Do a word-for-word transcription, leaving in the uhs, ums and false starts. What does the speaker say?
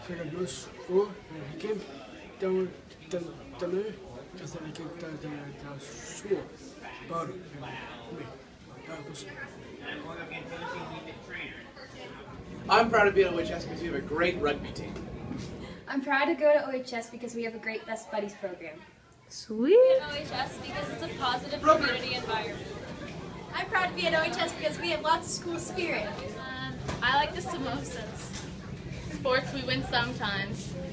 c'est la douche pour l'équipe dans dans c'est l'équipe de de de sourd par mais I'm proud to be at O H S because we have a great rugby team. I'm proud to go to O H S because we have a great Best Buddies program. Sweet. At O H S because it's a positive community environment. I'm proud to be at O H S because we have lots of school spirit. Um, I like the samosas. Sports, we win sometimes.